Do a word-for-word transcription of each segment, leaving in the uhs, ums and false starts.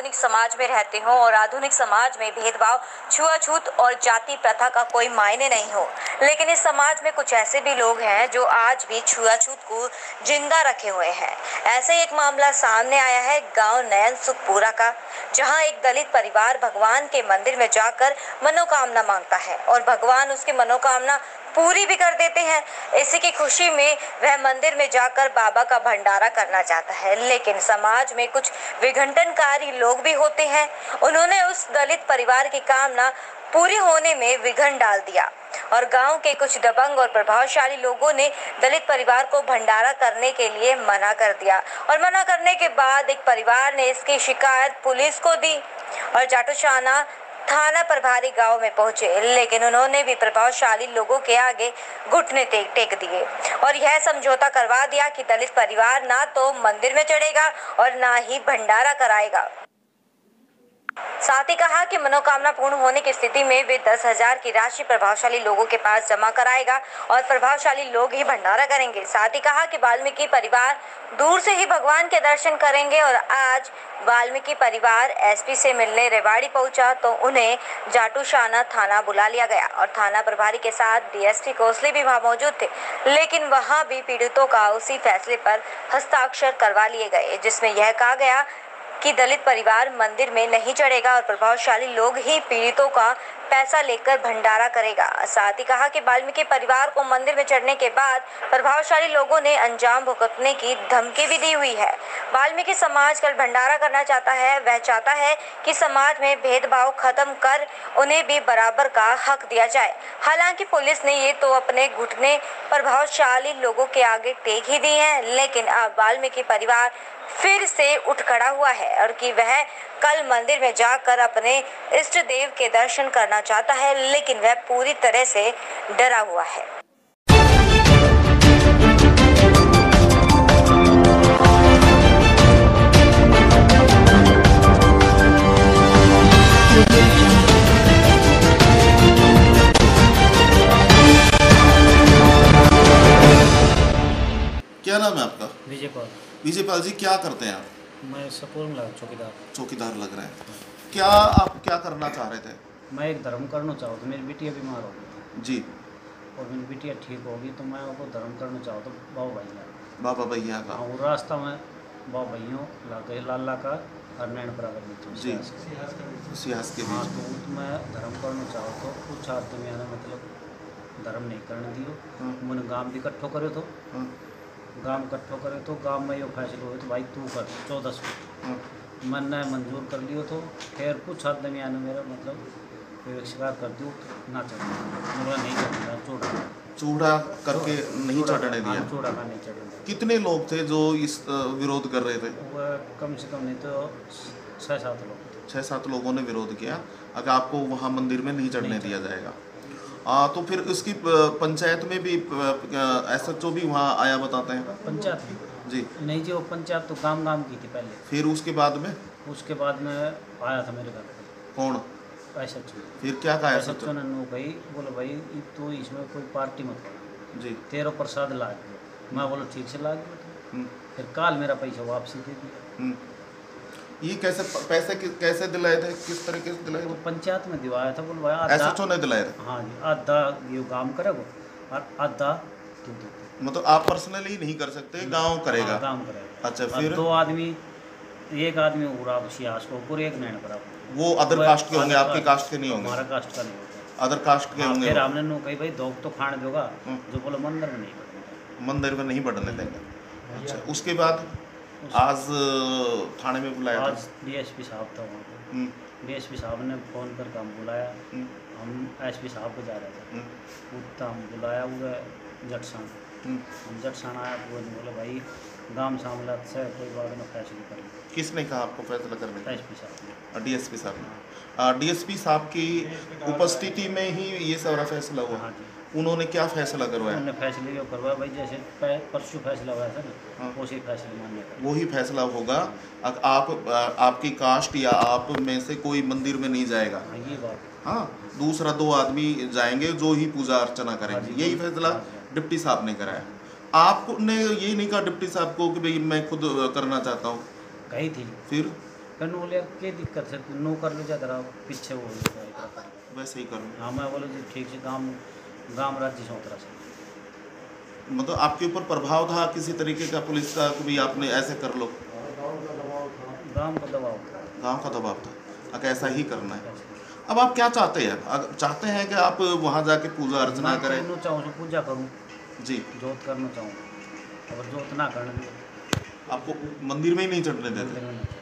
आधुनिक समाज में रहते हो और आधुनिक समाज में भेदभाव, छुआछूत और जाति प्रथा का कोई मायने नहीं हो, लेकिन इस समाज में कुछ ऐसे भी लोग हैं जो आज भी छुआछूत को जिंदा रखे हुए हैं। ऐसे ही एक मामला सामने आया है गांव नयन सुखपुरा का, जहां एक दलित परिवार भगवान के मंदिर में जाकर मनोकामना मांगता है और भगवान उसकी मनोकामना पूरी भी कर देते हैं। इसी की खुशी में वह मंदिर में जाकर बाबा का भंडारा करना चाहता है, लेकिन समाज में कुछ विघटनकारी लोग भी होते हैं। उन्होंने उस दलित परिवार की कामना पूरी होने में विघ्न डाल दिया और गांव के कुछ दबंग और प्रभावशाली लोगों ने दलित परिवार को भंडारा करने के लिए मना कर दिया और मना करने के बाद एक परिवार ने इसकी शिकायत पुलिस को दी और जाटूशाना थाना प्रभारी गांव में पहुंचे, लेकिन उन्होंने भी प्रभावशाली लोगों के आगे घुटने टेक दिए और यह समझौता करवा दिया कि दलित परिवार ना तो मंदिर में चढ़ेगा और ना ही भंडारा कराएगा। साथ ही कहा कि मनोकामना पूर्ण होने की स्थिति में वे दस हजार की राशि प्रभावशाली लोगों के पास जमा कराएगा और प्रभावशाली लोग ही भंडारा करेंगे। साथ ही कहा कि वाल्मीकि परिवार दूर से ही भगवान के दर्शन करेंगे और आज वाल्मीकि परिवार एसपी से मिलने रेवाड़ी पहुंचा तो उन्हें जाटूशाना थाना बुला लिया गया और थाना प्रभारी के साथ डीएसपी कोसली भी वहां मौजूद थे, लेकिन वहां भी पीड़ितों का उसी फैसले पर हस्ताक्षर करवा लिए गए जिसमें यह कहा गया कि दलित परिवार मंदिर में नहीं चढ़ेगा और प्रभावशाली लोग ही पीड़ितों का पैसा लेकर भंडारा करेगा। साथ ही कहा कि वाल्मीकि परिवार को मंदिर में चढ़ने के बाद प्रभावशाली लोगों ने अंजाम भुगतने की धमकी भी दी हुई है। वाल्मीकि समाज कल भंडारा करना चाहता है, वह चाहता है कि समाज में भेदभाव खत्म कर उन्हें भी बराबर का हक दिया जाए। हालांकि पुलिस ने ये तो अपने घुटने प्रभावशाली लोगों के आगे टेक ही दी है, लेकिन अब वाल्मीकि परिवार फिर से उठ खड़ा हुआ है और कि वह कल मंदिर में जाकर अपने इष्ट देव के दर्शन करना चाहता है, लेकिन वह पूरी तरह से डरा हुआ है। क्या नाम है आपका? विजय पाल। विजय पाल जी, क्या करते हैं आप? मैं सपोर में लगा चौकीदार। चौकीदार लग रहे हैं। क्या आप क्या करना चाह रहे थे? मैं एक धर्म करना चाहता हूँ। मेरी बिटिया बीमार हो गई जी, और मेरी बिटिया ठीक होगी तो मैं वो धर्म करना चाहता हूँ बाबा भैया बाबा भैया का। हाँ, वो रास्ता में बाबा भैया लागे लाला का और नैनपुरा का बीच जी, सियास के हाँ, बीच। तो मैं धर्म करना चाहता हूँ। कुछ आदमी मैंने मतलब धर्म नहीं करने दियो। मैंने गाँव भी इकट्ठो करे तो गाँव इकट्ठो करे तो गाँव में ये फैसला हुए तो भाई तू कर चौदह सौ मैंने मंजूर कर लियो तो फिर कुछ आदमी आने मेरा मतलब शिकार कर दियो ना चढ़ना नहीं चढ़ना चूड़ा चूड़ा करके नहीं चढ़ने दिया। चूड़ा का नहीं चढ़ने। कितने लोग थे जो इस विरोध कर रहे थे? वह कम से कम नहीं तो छः सात लोग छः सात लोगों ने विरोध किया अगर आपको वहाँ मंदिर में नहीं चढ़ने दिया जाएगा। आ, तो फिर इसकी पंचायत में भी एस एच ओ भी वहाँ आया बताते हैं? पंचायत में जी नहीं जी, वो पंचायत तो गांव गांव की थी पहले। फिर उसके बाद में उसके बाद में आया था मेरे घर पे। कौन? S H O. फिर क्या कहा एस एच ओ ने नो भाई बोलो भाई तो इसमें कोई पार्टी मत करो जी, तेरह प्रसाद ला गया। मैं बोलो ठीक से ला गया। फिर काल मेरा पैसा वापसी दे दिया। ये कैसे पैसे कैसे दिलाए थे, किस तरीके से दिलाए? तो पंचायत में दिवाया था बोलो भाई एस एच ओ ने दिलाए थे? हाँ जी, आधा ये काम करेगा और आधा तू दे। मतलब आप पर्सनली नहीं कर सकते, गांव करेगा? हाँ, काम करेगा। अच्छा, फिर दो आदमी, एक आदमी उरा सियास को और एक नैन पर वो अदर कास्ट के होंगे, आपके कास्ट के नहीं होंगे? हमारा कास्ट का नहीं होता, अदर कास्ट के होंगे। फिर हमने नो कही भाई दोग तो खाने दोगा, जो बोलो मंदिर में नहीं बढ़ने मंदिर में नहीं बढ़ने देंगे। अच्छा, उसके बाद आज थाने में बुलाया? आज डीएसपी साहब था वहाँ पे। डीएसपी साहब ने फ़ोन करके हम बुलाया। हम एसपी साहब को जा रहे थे, उतना हम बुलाया हुआ जटसान। हम जटसान आया वो बोले भाई गांव सामला से कोई बात ना फैसला कर। किसने कहा आपको फैसला करने का? एसपी साहब, डीएसपी साहब ने। डीएसपी साहब की उपस्थिति में ही ये सारा फैसला हुआ? हाँ जी। उन्होंने क्या फैसला करवाया? उन्होंने फैसले जो करवाया भाई जैसे परसों फैसला हुआ था ना, उसी फैसले मानने का वही फैसला होगा। आप आपकी कास्ट या आप में से कोई मंदिर में नहीं जाएगा। हाँ, ये बात। हाँ, दूसरा दो आदमी जाएंगे जो ही पूजा अर्चना करेंगे। यही फैसला डिप्टी साहब ने कराया। आपने यही नहीं कहा डिप्टी साहब को कि भाई मैं खुद करना चाहता हूँ? कही थी। फिर फिर बोले यार क्या दिक्कत है, नो कर लो जरा पीछे वो वैसे ही करूँ। हाँ मैं बोलो जी ठीक से गाँव गाँव राज्य से उतरा से मतलब आपके ऊपर प्रभाव था किसी तरीके का पुलिस का कि भाई आपने ऐसे कर लो? गाँव का दबाव गांव का दबाव था, अगर ऐसा ही करना है। अब आप क्या चाहते हैं? अगर चाहते हैं कि आप वहाँ जाके पूजा अर्चना करें? मैं चाहूँ तो पूजा करूँ जी, जोत करना चाहूँ, अगर जोत ना करने आपको मंदिर में ही नहीं चढ़ने देते?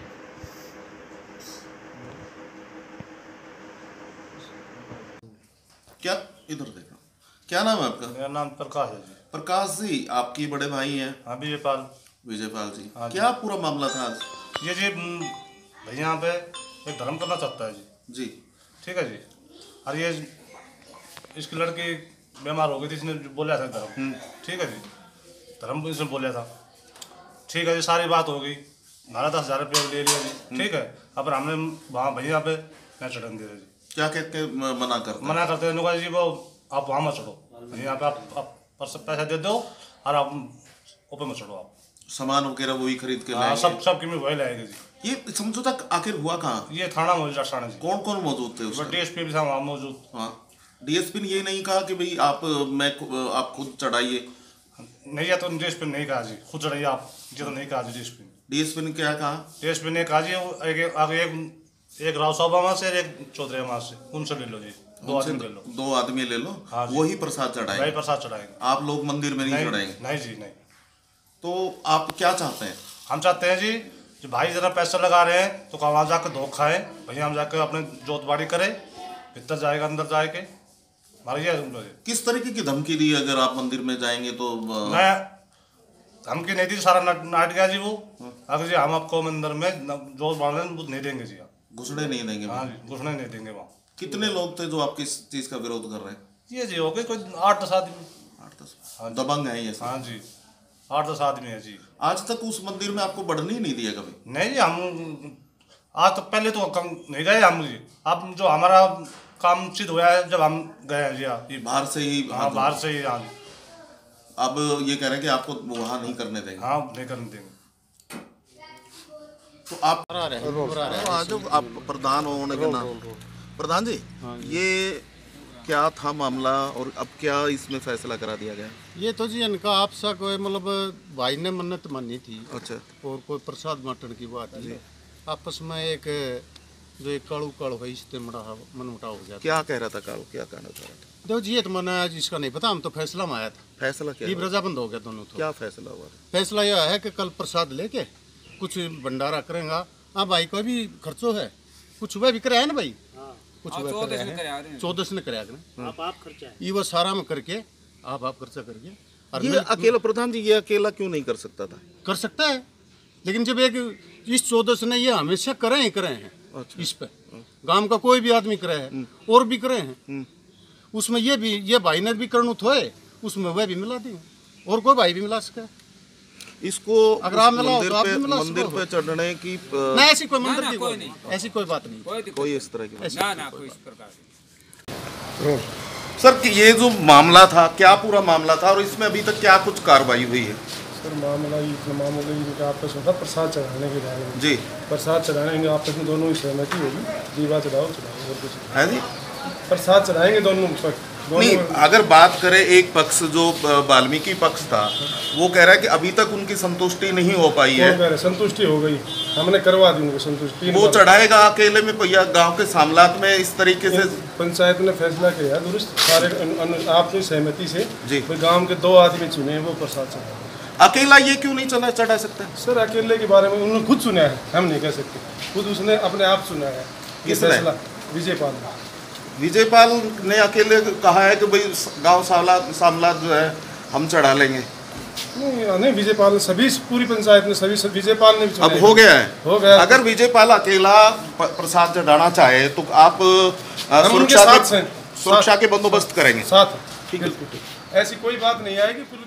क्या इधर देखो, क्या नाम है आपका? मेरा नाम प्रकाश है जी। प्रकाश जी, आपके बड़े भाई हैं? हाँ विजयपाल। विजयपाल जी, हाँ जी। क्या पूरा मामला था आज? ये जी हम्म, भैया यहाँ पे एक धर्म करना चाहता है जी। जी, ठीक है जी। और ये इसकी लड़की बीमार हो गई थी, इसने बोला था धर्म। ठीक है जी, धर्म को इसने बोला था। ठीक है जी, सारी बात हो गई, हमारा दस हज़ार रुपये ले लिया जी। ठीक है, अब हमने वहाँ भैया पे मैं चढ़न दे रहे जी। क्या कह के म- मना करते हैं? मना करते हैं जी, वो आप वहाँ मत चढ़ो, यहाँ पे आप, आप पैसा दे दो और आप ऊपर मत चढ़ो। आप सामान वगैरह वही खरीद के हाँ, लाएंगे? सब सब की वही लाएंगे जी। ये समझौता आखिर हुआ कहाँ? ये थाना मौजूद थाना जी। कौन कौन मौजूद थे उसमें? डीएसपी भी था वहाँ मौजूद। हाँ, डीएसपी ने ये नहीं कहा कि भाई आप मैं आप खुद चढ़ाइए? नहीं, या तो डीएसपी ने नहीं कहा जी खुद चढ़ाइए आप, ये तो नहीं कहा जी डीएसपी ने। डीएसपी ने क्या कहा? डीएसपी ने कहा जी वो एक आगे एक एक राव साहब वहाँ से एक चौधरी वहाँ से, उनसे ले लो जी, दो आदमी ले लो। दो आदमी ले लो, हाँ जी। वही प्रसाद भाई चढ़ाएंगे, प्रसाद चढ़ाएंगे, आप लोग मंदिर में नहीं नहीं चढ़ाएंगे? नहीं जी नहीं। तो आप क्या चाहते हैं? हम चाहते हैं जी कि भाई जरा पैसा लगा रहे हैं तो वहाँ जाकर धोखा है, भैया हम जाकर अपने जोतबाड़ी करें, भीतर जाएगा अंदर जाके मारिए। किस तरीके की धमकी दी अगर आप मंदिर में जाएंगे तो? मैं धमकी नहीं दी, सारा नाट नाट गया जी वो। अगर जी हम आपको मंदिर में जोत बांधे नहीं देंगे जी, आप घुसने नहीं देंगे? हाँ जी, घुसने नहीं देंगे वहाँ। कितने लोग थे जो आपकी इस चीज का विरोध कर रहे हैं? ये जी हो गए कोई आठ दस आदमी। आठ दस हाँ जी। दबंग है ये सब? हाँ जी, आठ दस आदमी है जी। आज तक उस मंदिर में आपको बढ़ने ही नहीं दिया कभी? नहीं जी, हम आज तो पहले तो कम नहीं गए हम जी। अब जो हमारा काम सिद्ध हुआ है जब हम गए हैं जी। हाँ, ये बाहर से ही? हाँ बाहर से ही। हाँ जी, अब ये कह रहे हैं कि आपको वहाँ नहीं करने देंगे? हाँ नहीं करने देंगे। तो आप आज आप प्रधान होने के नाम, प्रधान जी ये क्या था मामला और अब क्या इसमें फैसला करा दिया गया? ये तो जी इनका आपसा कोई मतलब भाई ने मन्नत मानी थी अच्छा, और कोई प्रसाद बांटने की बात है, आपस में एक जो एक काड़ू काड़ू है इससे मड़ा मन मुटाव हो गया। क्या कह रहा था कालू, क्या कहना चाह रहा था? देखो जी ये तो मैंने आज इसका नहीं पता, हम तो फैसला में आया था। फैसला क्या ये हुआ? रजाबंद हो गया दोनों तो। क्या फैसला हुआ? फैसला यह है कि कल प्रसाद लेके कुछ भंडारा करेगा। हाँ भाई कोई भी खर्चो है कुछ वह भी कराया ना भाई, कुछ वह कराया है, चौदह ने कराया आप आप खर्चा ये वो सारा में करके आप आप खर्चा करके और ये मिल- अकेला प्रधान जी ये अकेला क्यों नहीं कर सकता था? कर सकता है, लेकिन जब एक इस चौदह ने ये हमेशा करे ही करे हैं। अच्छा। इस पे गांव का कोई भी आदमी करे है और भी करे हैं, उसमें ये भी ये भाई ने भी करनु थोए, उसमें वह भी मिला दी और कोई भाई भी मिला सके। इसको अगर आप उस मिलाओ मंदिर तो आप पे भी मिला मंदिर सको। पे चढ़ने की अ, ना ऐसी कोई मंदिर की बात नहीं, ऐसी कोई बात नहीं। कोई इस तरह की बात ऐसी ना ना कोई इस प्रकार नहीं। सर कि ये जो मामला था क्या पूरा मामला था और इसमें अभी तक क्या कुछ कार्रवाई हुई है? सर मामला इतना मामूली इनके आपस में था प्रसाद चढ़ाने के बारे में। जी, प्रसाद चढ़ाएंगे आपस में दोनों ही सहमति होगी, जीवा चढ़ाओ चढ़ाओ और कुछ नहीं। है जी? प्रसाद चढ़ाएंगे दोनों पक्ष नहीं, दोनों। अगर बात करें एक पक्ष जो अ, वाल्मीकि पक्ष था वो कह रहा है कि अभी तक उनकी संतुष्टि नहीं हो पाई कौन है। कह रहे संतुष्टि हो गई, हमने करवा दी उनको संतुष्टि। वो चढ़ाएगा अकेले में या गांव के सामलात में इस तरीके से? पंचायत ने फैसला किया दुरुस्त सारे अनु- अनु- आपकी सहमति से जी। भाई गांव के दो आदमी चुने वो प्रसाद चढ़ाए। अकेला ये क्यों नहीं चला चढ़ा सकता? सर अकेले के बारे में उन्होंने खुद सुना है, हम नहीं कह सकते, खुद उसने अपने आप सुना है ये किसने? फैसला। विजयपाल ने। विजयपाल ने अकेले कहा है कि भाई गांव सामला सामला जो है हम चढ़ा लेंगे। नहीं नहीं विजयपाल ने सभी पूरी पंचायत ने सभी सब विजयपाल ने भी चुना अब हो गया है। हो गया। अगर विजयपाल अकेला प- प्रसाद चढ़ाना चाहे तो आप अ, हम उनके सुरक्षा साथ के हैं। सुरक्षा साथ- के बंदोबस्त करेंगे? साथ ठीक है। बिल्कुल। ऐसी कोई बात नहीं आएगी।